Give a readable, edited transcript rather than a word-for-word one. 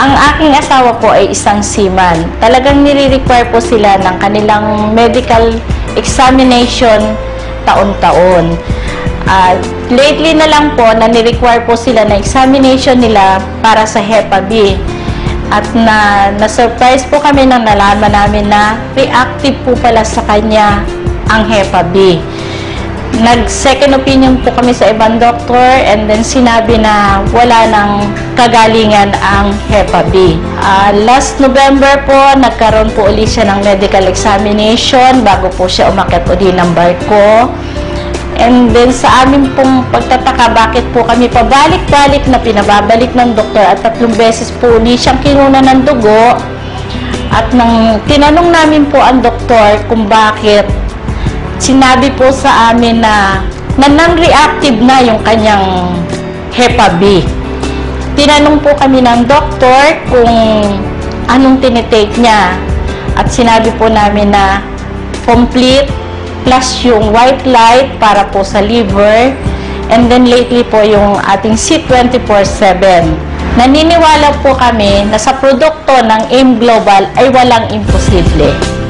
Ang aking asawa po ay isang seaman. Talagang nire-require po sila ng kanilang medical examination taon-taon. Lately na lang po na ni-require po sila na examination nila para sa Hepa B. At na-surprise po kami nang nalaman namin na reactive po pala sa kanya ang Hepa B. Nag-second opinion po kami sa ibang doktor and then sinabi na wala nang kagalingan ang Hepa B. Last November po, nagkaroon po ulit siya ng medical examination bago po siya umakyat ulit ng barko. And then sa amin pong pagtataka, bakit po kami pabalik-balik na pinababalik ng doktor at 3 beses po ulit siyang kinuna ng dugo. At nang tinanong namin po ang doktor kung bakit, sinabi po sa amin na non-reactive na yung kanyang Hepa B. Tinanong po kami ng doktor kung anong tinitake niya. At sinabi po namin na complete plus yung white light para po sa liver. And then lately po yung ating C24/7. Naniniwala po kami na sa produkto ng AIM Global ay walang imposible.